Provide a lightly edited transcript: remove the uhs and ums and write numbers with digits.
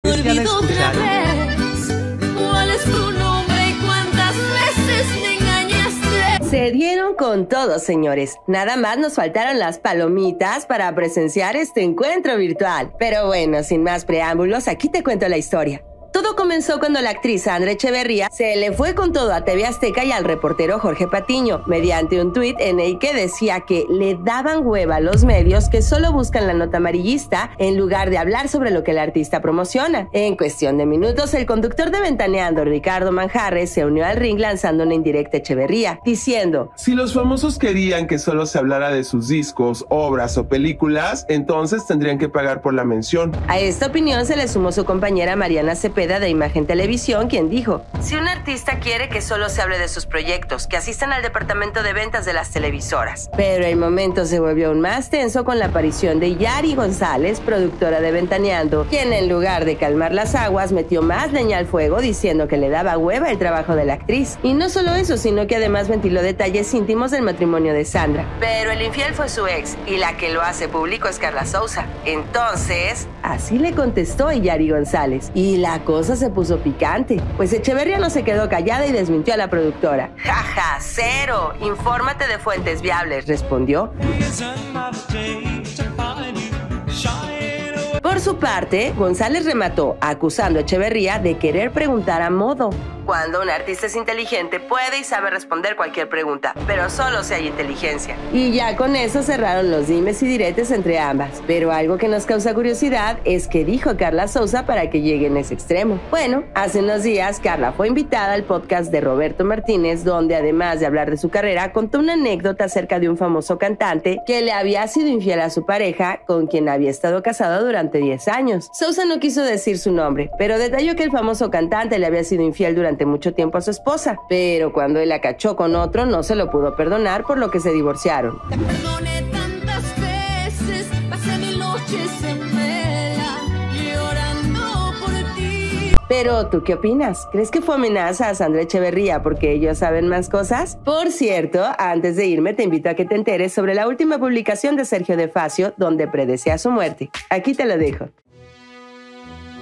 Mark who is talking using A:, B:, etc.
A: Es que han escuchado.
B: ¿Cuál es tu nombre y cuántas veces me engañaste?
C: Se dieron con todo, señores. Nada más nos faltaron las palomitas para presenciar este encuentro virtual. Pero bueno, sin más preámbulos, aquí te cuento la historia. Todo comenzó cuando la actriz Sandra Echeverría se le fue con todo a TV Azteca y al reportero Jorge Patiño, mediante un tuit en el que decía que le daban hueva a los medios que solo buscan la nota amarillista en lugar de hablar sobre lo que el artista promociona. En cuestión de minutos, el conductor de Ventaneando, Ricardo Manjarres, se unió al ring lanzando una indirecta a Echeverría, diciendo:
D: si los famosos querían que solo se hablara de sus discos, obras o películas, entonces tendrían que pagar por la mención.
C: A esta opinión se le sumó su compañera Mariana Cepeda de Imagen Televisión, quien dijo: si un artista quiere que solo se hable de sus proyectos, que asistan al departamento de ventas de las televisoras. Pero el momento se volvió aún más tenso con la aparición de Yari González, productora de Ventaneando, quien en lugar de calmar las aguas metió más leña al fuego diciendo que le daba hueva el trabajo de la actriz. Y no solo eso, sino que además ventiló detalles íntimos del matrimonio de Sandra. Pero el infiel fue su ex y la que lo hace público es Carla Souza. Entonces, así le contestó Yari González. Y la cosa se puso picante, pues Echeverría no se quedó callada y desmintió a la productora. Jaja, cero, infórmate de fuentes viables, respondió. Por su parte, González remató acusando a Echeverría de querer preguntar a modo. Cuando un artista es inteligente, puede y sabe responder cualquier pregunta, pero solo si hay inteligencia. Y ya con eso cerraron los dimes y diretes entre ambas. Pero algo que nos causa curiosidad es que dijo Carla Souza para que llegue en ese extremo. Bueno, hace unos días Carla fue invitada al podcast de Roberto Martínez, donde además de hablar de su carrera, contó una anécdota acerca de un famoso cantante que le había sido infiel a su pareja, con quien había estado casado durante 10 años. Souza no quiso decir su nombre, pero detalló que el famoso cantante le había sido infiel durante mucho tiempo a su esposa, pero cuando él la cachó con otro no se lo pudo perdonar, por lo que se divorciaron.
B: Te perdoné tantas veces, pasé mil noches en vela, llorando por ti.
C: Pero, ¿tú qué opinas? ¿Crees que fue amenaza a Sandra Echeverría porque ellos saben más cosas? Por cierto, antes de irme te invito a que te enteres sobre la última publicación de Sergio De Facio, donde predecía su muerte. Aquí te lo dejo.